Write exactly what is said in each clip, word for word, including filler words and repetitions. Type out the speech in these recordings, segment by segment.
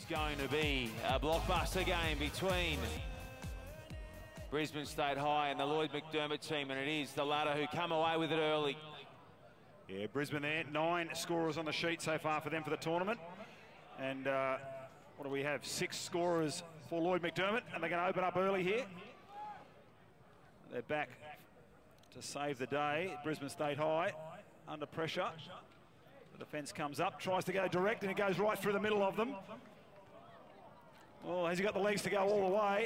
is going to be a blockbuster game between Brisbane State High and the Lloyd McDermott team, and it is the latter who come away with it early. Yeah, Brisbane there, nine scorers on the sheet so far for them for the tournament. And uh, what do we have? Six scorers for Lloyd McDermott, and they're going to open up early here. They're back to save the day. Brisbane State High under pressure. The defence comes up, tries to go direct, and it goes right through the middle of them. Oh, has he got the legs to go all the way?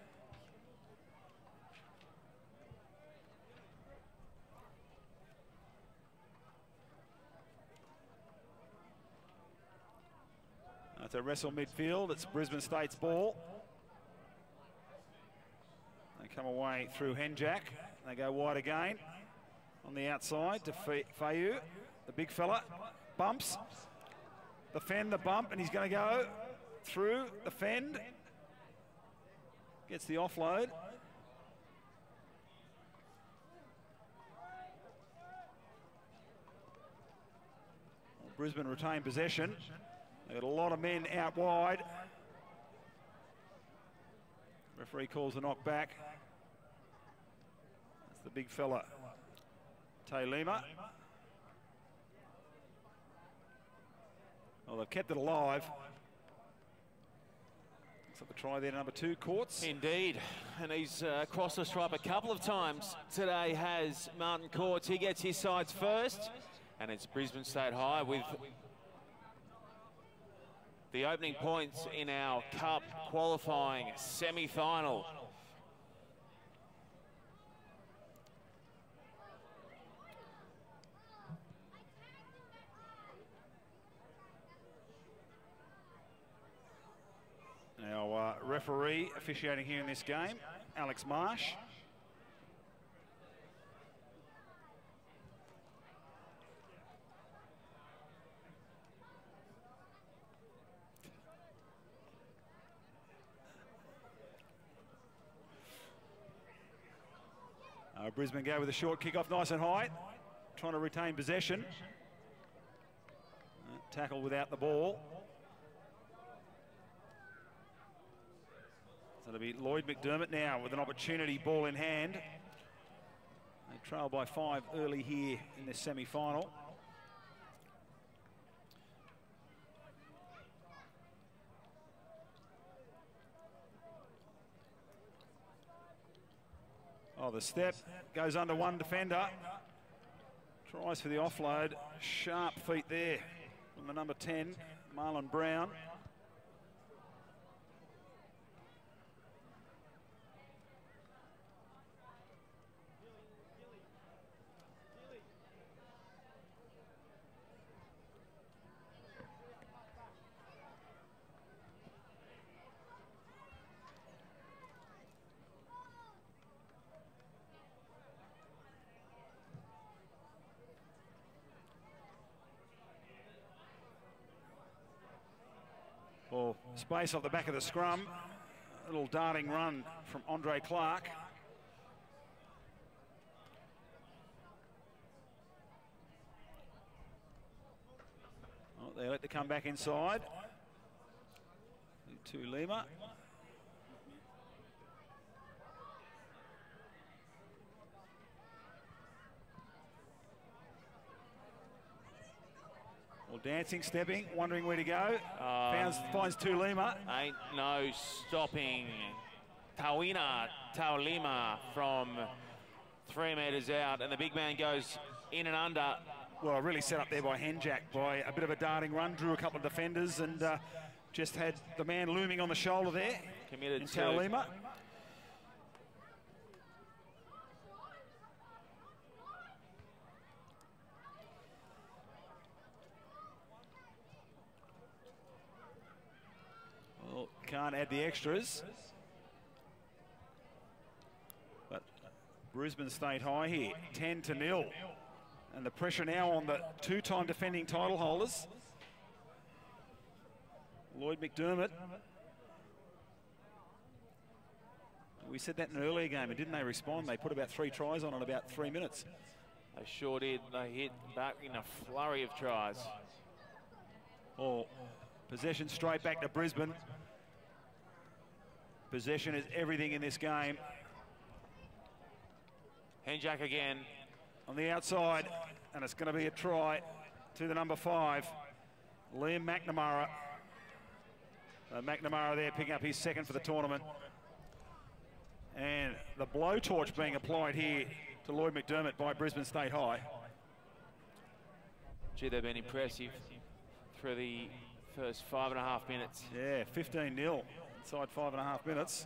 It's a wrestle midfield. It's Brisbane State's ball. They come away through Henjack. They go wide again on the outside to Fayu, the big fella. Bumps. The fend, the bump, and he's going to go through the fend. Gets the offload. Well, Brisbane retain possession. They've got a lot of men out wide. Referee calls a knock back. That's the big fella, Tay Lima. Well, they've kept it alive. Looks like the try there, number two, Courts. Indeed, and he's uh, crossed the stripe a couple of times today, has Martin Courts. He gets his sides first, and it's Brisbane State High with the opening points in our Cup qualifying semi-final. Now, uh, referee officiating here in this game, Alex Marsh. Uh, Brisbane go with a short kick off, nice and high, trying to retain possession. Uh, tackle without the ball. So it'll be Lloyd McDermott now with an opportunity, ball in hand. They trail by five early here in this semi-final. Oh, the step goes under one defender. Tries for the offload. Sharp feet there from the number ten, Marlon Brown. Well, space off the back of the scrum. A little darting run from Andre Clark. Oh, they let to come back inside. To Lima. Well, dancing, stepping, wondering where to go. Um, Founds, finds Tulima. Ain't no stopping Tawina Taulima from three metres out, and the big man goes in and under. Well, really set up there by Henjack by a bit of a darting run, drew a couple of defenders, and uh, just had the man looming on the shoulder there. Committed in to Taulima. Well, can't add the extras. But Brisbane State High here, ten to nil. And the pressure now on the two-time defending title holders. Lloyd McDermott. We said that in an earlier game, and didn't they respond? They put about three tries on in about three minutes. They sure did. They hit back in a flurry of tries. Well, Possession straight back to Brisbane. Possession is everything in this game. Henjak again. On the outside, and it's going to be a try to the number five, Liam McNamara. Uh, McNamara there picking up his second for the tournament. And the blowtorch being applied here to Lloyd McDermott by Brisbane State High. Gee, they've been impressive through the first five and a half minutes. Yeah, fifteen nil inside five and a half minutes.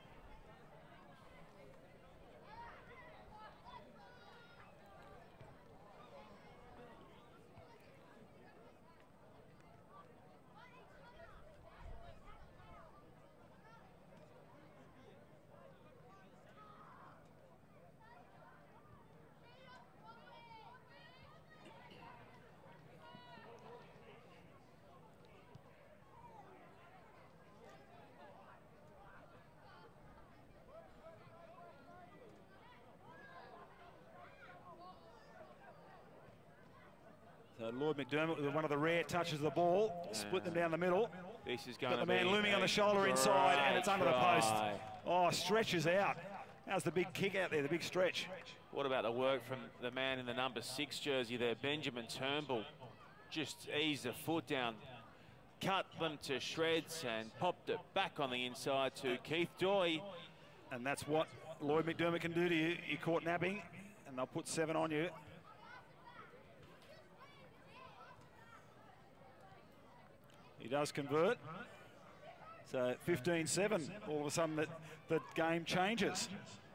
So Lloyd McDermott with one of the rare touches of the ball, yeah. Split them down the middle. This is going Got to the man be looming on the shoulder inside, and it's under the post. Oh, stretches out. How's the big kick out there, the big stretch? What about the work from the man in the number six jersey there, Benjamin Turnbull? Just eased the foot down, cut them to shreds, and popped it back on the inside to Keith Doy. And that's what Lloyd McDermott can do to you. You're caught napping, and they'll put seven on you. He does convert. So fifteen seven, all of a sudden the, the game changes.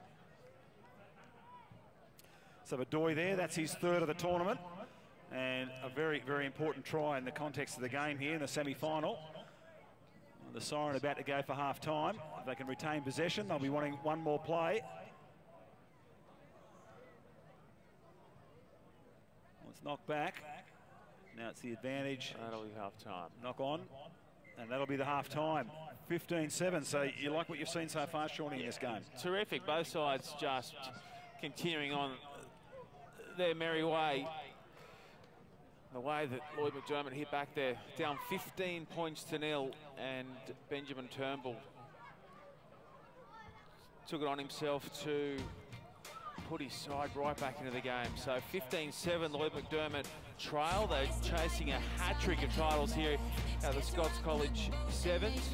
So Badoy there, that's his third of the tournament. And a very, very important try in the context of the game here in the semi-final. The siren about to go for half-time. If they can retain possession, they'll be wanting one more play. Well, it's knocked back. Now it's the advantage. That'll be half-time. Knock on, and that'll be the half-time. fifteen seven, so you like what you've seen so far, Shawnee, yeah, in this game? Terrific. Both sides just continuing on their merry way. The way that Lloyd McDermott hit back there, down fifteen points to nil, and Benjamin Turnbull took it on himself to put his side right back into the game. So fifteen seven, Lloyd McDermott trail. They're chasing a hat-trick of titles here at the Scots College Sevens.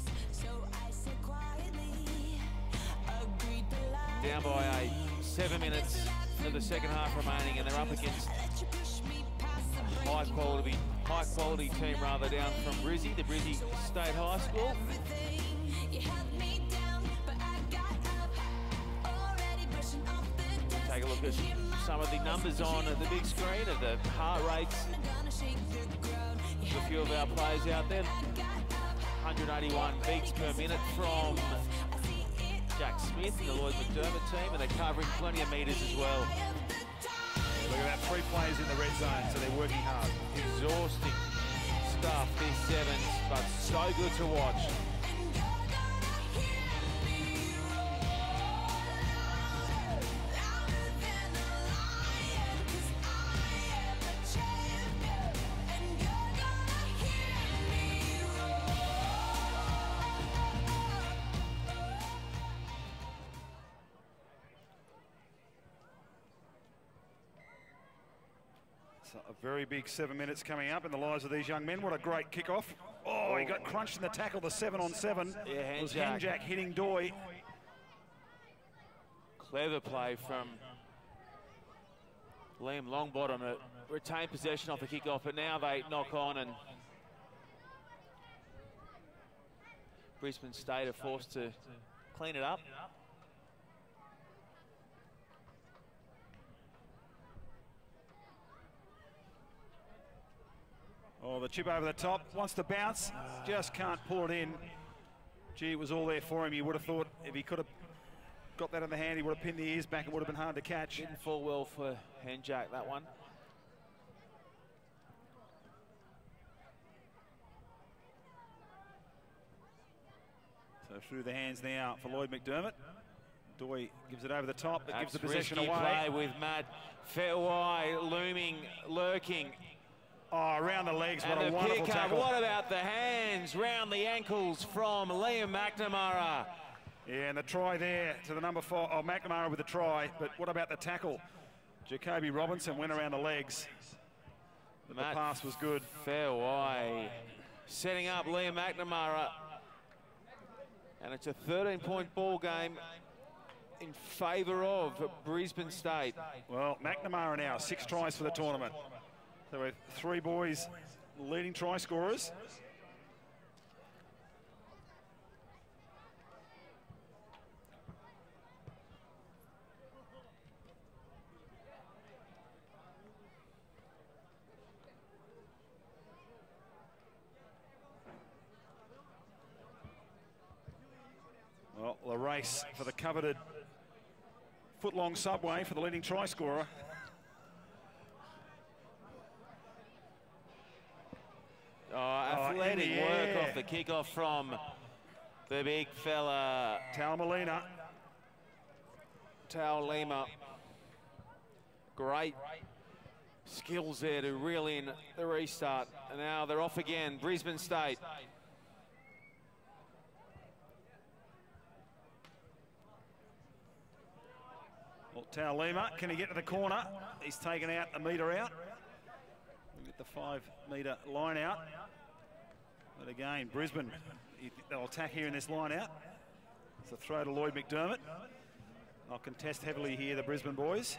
Down by eight, seven minutes of the second half remaining, and they're up against a high quality, high quality team rather down from Brizzy, the Brizzy State High School. Take a look at some of the numbers on the big screen of the heart rates. A few of our players out there. one eighty-one beats per minute from Jack Smith and the Lloyd McDermott team, and they're covering plenty of metres as well. Look at that, three players in the red zone, so they're working hard. Exhausting stuff, this sevens, but so good to watch. A very big seven minutes coming up in the lives of these young men. What a great kickoff. Oh, he got crunched in the tackle, the seven on seven. Yeah, it was Henjak hitting Doy. Clever play from Liam Longbottom to retain possession off the kickoff, but now they knock on and Brisbane State are forced to clean it up. Oh, the chip over the top, wants to bounce, just can't pull it in. Gee, it was all there for him. You would have thought if he could have got that in the hand, he would have pinned the ears back. It would have been hard to catch. Didn't fall well for Henjak, that one. So through the hands now for Lloyd McDermott. Doy gives it over the top, but gives the possession risky away. Play with Matt Fairway looming, lurking. Oh, around the legs, what and a the wonderful pick up. tackle. What about the hands round the ankles from Liam McNamara? Yeah, and the try there to the number four, oh, McNamara with the try, but what about the tackle? Jacoby Robinson went around the legs. But the pass was good. Fairway setting up Liam McNamara. And it's a thirteen point ball game in favour of Brisbane State. Well, McNamara now, six tries for the tournament. There were three boys leading try scorers. Well, the race for the coveted foot-long subway for the leading try scorer. Oh, athletic oh, work off the kickoff from the big fella. Tal Molina. Tal Lima. Great skills there to reel in the restart. And now they're off again, Brisbane State. Well, Tal Lima, can he get to the corner? He's taken out a metre out. We'll get the five metre line out. But again, Brisbane, they'll attack here in this line out. It's a throw to Lloyd McDermott. They'll contest heavily here, the Brisbane boys.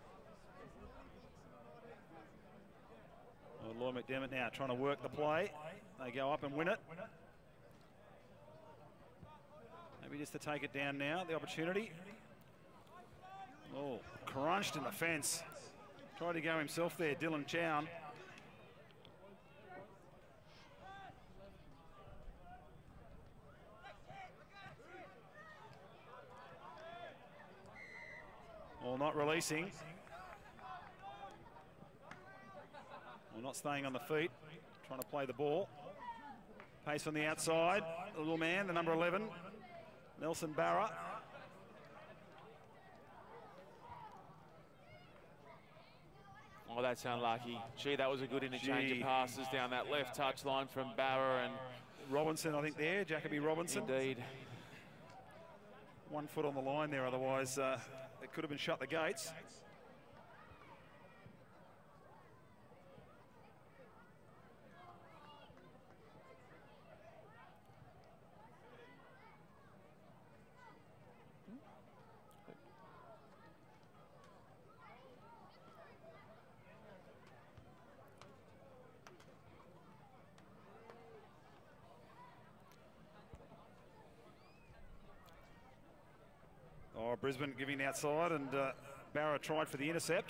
Well, Lloyd McDermott now trying to work the play. They go up and win it. Maybe just to take it down now, the opportunity. Oh, crunched in the fence. Tried to go himself there, Dylan Chown. Well, not releasing. Well, not staying on the feet. Trying to play the ball. Pace on the outside. The little man, the number eleven, Nelson Barra. Oh, that's unlucky. Gee, that was a good interchange Gee. of passes down that left touch line from Barra and Robinson, I think there, Jacoby Robinson. indeed. One foot on the line there, otherwise uh, it could have been shut the gates. Oh, Brisbane giving outside, and uh, Barra tried for the intercept.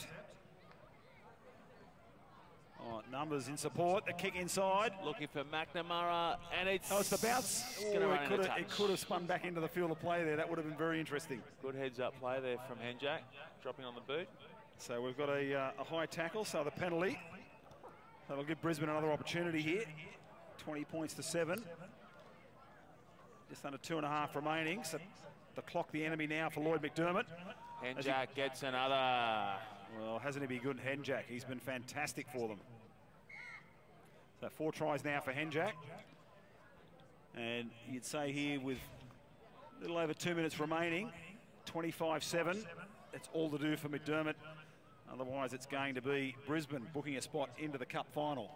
Oh, numbers in support, the kick inside. Looking for McNamara, and it's... Oh, it's the bounce. It's gonna Oh, run it, in could a have, it touch. could have spun back into the field of play there. That would have been very interesting. Good heads-up play there from Henjak, dropping on the boot. So we've got a, uh, a high tackle, so the penalty. That'll give Brisbane another opportunity here. twenty points to seven. Just under two and a half remaining. So the clock the enemy now for Lloyd McDermott. Henjak gets another. Well, hasn't he been good, Henjak? He's been fantastic for them. So four tries now for Henjak. And you'd say here with a little over two minutes remaining, twenty-five seven, it's all to do for McDermott. Otherwise, it's going to be Brisbane booking a spot into the Cup final.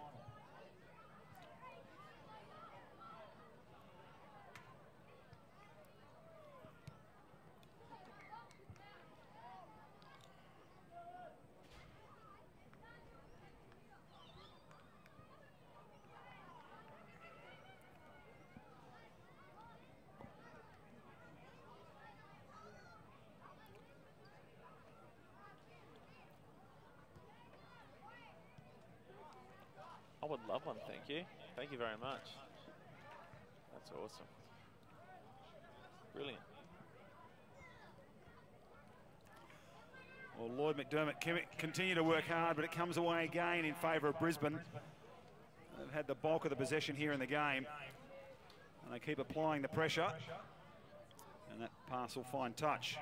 I would love one, thank you. Thank you very much. That's awesome. Brilliant. Well, Lloyd McDermott can continue to work hard, but it comes away again in favour of Brisbane. They've had the bulk of the possession here in the game, and they keep applying the pressure, and that pass will find touch.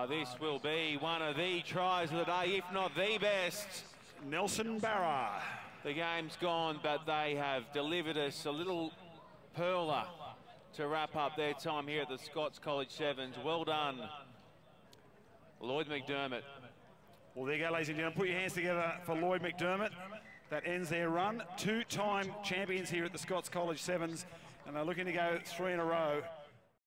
this will be one of the tries of the day, if not the best. Nelson Barra. The game's gone, but they have delivered us a little perler to wrap up their time here at the Scots College Sevens. Well done, Lloyd McDermott. Well, there you go, ladies and gentlemen. Put your hands together for Lloyd McDermott. That ends their run. Two-time champions here at the Scots College Sevens, and they're looking to go three in a row.